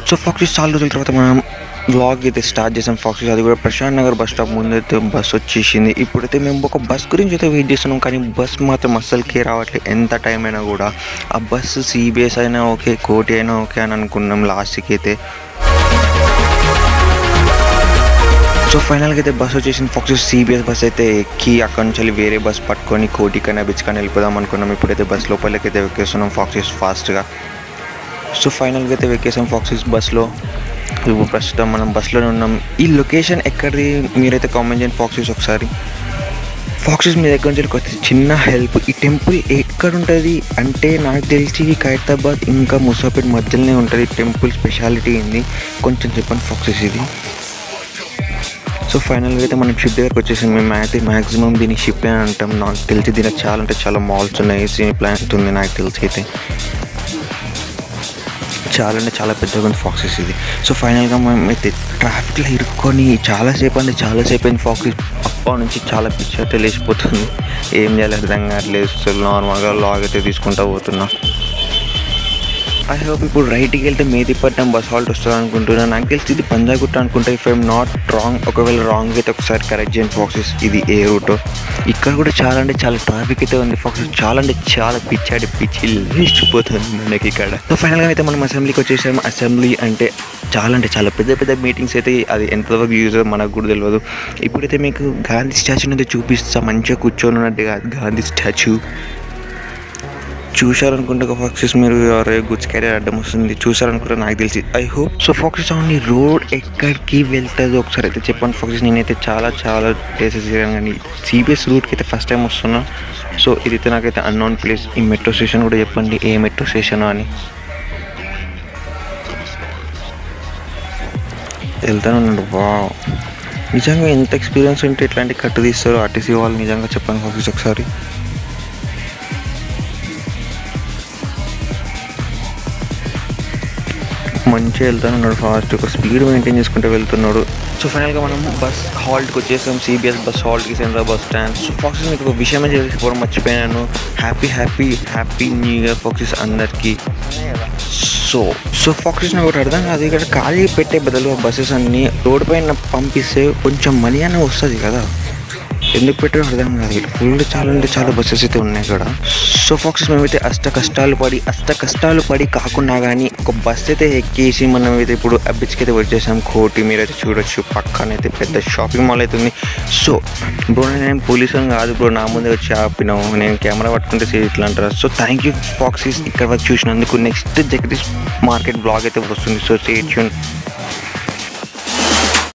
So ఫాక్సీస్ చాలా రోజుల తర్వాత మనం వ్లాగ్ అయితే స్టార్ట్ చేసాం. ఫాక్సీస్ అది కూడా ప్రశాంత్ నగర్ బస్ స్టాప్ ముందు అయితే బస్ వచ్చేసింది. ఇప్పుడైతే మేము ఒక బస్ గురించి అయితే వెయిట్ చేస్తున్నాం, కానీ బస్ మాత్రం అస్సలకే రావట్లేదు. ఎంత టైం అయినా కూడా ఆ బస్సు సిబిఎస్ అయినా ఓకే, కోటి అయినా ఓకే అని అనుకున్నాం లాస్ట్కి అయితే. సో ఫైనల్గా అయితే బస్ వచ్చేసింది. ఫాక్సీస్ సిబిఎస్ బస్ అయితే ఎక్కి అక్కడ నుంచి వేరే బస్ పట్టుకొని కోటి కన్నా బీచ్ కన్నా వెళ్ళిపోదాం అనుకున్నాం. ఇప్పుడైతే బస్ లోపలికి అయితే ఎక్కేస్తున్నాం ఫాక్సీస్ ఫాస్ట్గా. సో ఫైనల్గా అయితే వెకేసాం ఫాక్సీస్ బస్లో. ఇప్పుడు ప్రస్తుతం మనం బస్లోనే ఉన్నాం. ఈ లొకేషన్ ఎక్కడిది మీరైతే కామెంట్ చేయండి ఫాక్సీస్ ఒకసారి. ఫాక్సీస్ మీ దగ్గర నుంచి ఒక చిన్న హెల్ప్, ఈ టెంపుల్ ఎక్కడ ఉంటుంది అంటే నాకు తెలిసి ఖైరతాబాద్ ఇంకా ముసాపేట్ మధ్యలోనే ఉంటుంది. టెంపుల్ స్పెషాలిటీ ఏంది కొంచెం చెప్పండి ఫాక్సీస్ ఇది. సో ఫైనల్గా అయితే మనం షిప్ దగ్గరకు వచ్చేసాం. మేము అయితే మ్యాక్సిమం దీన్ని షిప్ అని అంటాం. నాకు తెలిసి దీనికి చాలా అంటే చాలా మాల్స్ ఉన్నాయి, సినీ ప్లాంట్ ఉంది నాకు తెలిసి అయితే. చాలా అంటే చాలా పెద్దగా ఉంది ఫాక్సీస్ ఇది. సో ఫైనల్గా మేము అయితే ట్రాఫిక్లో ఇరుక్కొని చాలాసేపు అయింది ఫాక్సీస్. అప్పటి నుంచి చాలా పిచ్చి అయితే లేచిపోతుంది, ఏం చేయాలి అర్థం కావట్లేదు. సో నార్మల్గా లాగ్ అయితే తీసుకుంటూ పోతున్నా. ఐ హోప్ ఇప్పుడు రైట్కి వెళ్తే మేదిపట్నం బస్ హాల్ట్ వస్తుంది అనుకుంటున్నాను. నాకు తెలిసి ఇది పంజాగుట్ట అనుకుంటా, ఇఫ్ ఐఎమ్ నాట్ రాంగ్. ఒకవేళ రాంగ్ అయితే ఒకసారి కరెక్ట్ చేయండి ఫాక్సీస్. ఇది ఏ రూటో. ఇక్కడ కూడా చాలా అంటే చాలా ట్రాఫిక్ అయితే ఉంది ఫాక్సీస్. చాలా అంటే చాలా పిచ్చి లేచిపోతుంది మనకి ఇక్కడ. సో ఫైనల్గా అయితే మనం అసెంబ్లీకి వచ్చేసాము. అసెంబ్లీ అంటే చాలా పెద్ద మీటింగ్స్ అయితే, అది ఎంతవరకు యూజ్ మనకు కూడా తెలియదు. ఇప్పుడైతే మీకు గాంధీ స్టాచ్యూని అయితే చూపిస్తా. మంచిగా కూర్చొని ఉన్నట్టు కాదు, గాంధీ స్టాచ్యూ చూశారనుకుంటే ఫాక్సీస్ మీరు ఎవరైనా గుడ్స్ క్యారియర్ అడ్డం వస్తుంది చూసారనుకుంటే నాకు తెలిసి. I hope so foxies only road ఎక్కడికి వెళ్తుందో ఒకసారి అయితే చెప్పండి ఫాక్సీస్. నేనైతే చాలా ప్లేసెస్ తిరిగాను, కానీ సిబిఎస్ రూట్కి అయితే ఫస్ట్ టైం వస్తున్నా. సో ఇదైతే నాకైతే అన్నోన్ ప్లేస్. ఈ మెట్రో స్టేషన్ కూడా చెప్పండి ఏ మెట్రో స్టేషన్ అని. వెళ్తాను ఉన్నాడు. వావ్, నిజంగా ఎంత ఎక్స్పీరియన్స్ ఉంటే ఇట్లాంటి కట్టు తీస్తారు ఆర్టీసీ వాళ్ళు, నిజంగా చెప్పండి ఫాక్సీస్ ఒకసారి. మంచిగా వెళ్తున్నాడు, ఫాస్ట్ ఒక స్పీడ్ మెయింటైన్ చేసుకుంటూ వెళ్తున్నాడు. సో ఫైనల్గా మనం బస్ హాల్ట్కి వచ్చేసాం, సిబిఎస్ బస్ హాల్ట్కి central bus stand. So foxies మీకు ఒక విషయమే చేసుకోవడం మర్చిపోయాను. హ్యాపీ న్యూ ఇయర్ ఫాక్సీస్ అందరికీ. సో ఫాక్సీస్ నాకు ఒకటి అర్థం కాదు, ఇక్కడ ఖాళీ పెట్టే బదులు బస్సెస్ అన్నీ రోడ్డు పైన పంపిస్తే కొంచెం మనీ అనే వస్తుంది కదా, ఎందుకు పెట్టారో అర్థం కాదు. ఫుల్ చాలా అంటే చాలా బస్సెస్ అయితే ఉన్నాయి ఇక్కడ. సో ఫాక్సీస్ మేమైతే అష్ట కష్టాలు పడి కాకుండా కానీ ఒక బస్ అయితే ఎక్కేసి మనం అయితే ఇప్పుడు బీచ్కి అయితే వచ్చేసాం. కోటి మీరైతే చూడొచ్చు, పక్కనైతే పెద్ద షాపింగ్ మాల్ అయితే ఉంది. సో బ్రో నేను పోలీసు కాదు బ్రో, నా ముందే వచ్చి ఆపినాము, నేను కెమెరా పట్టుకుంటే ఇట్లా అంటారు. సో థ్యాంక్ యూ ఫాక్సీస్ ఇక్కడ వరకు చూసినందుకు. నెక్స్ట్ జగదీష్ మార్కెట్ బ్లాగ్ అయితే వస్తుంది. So stay tune.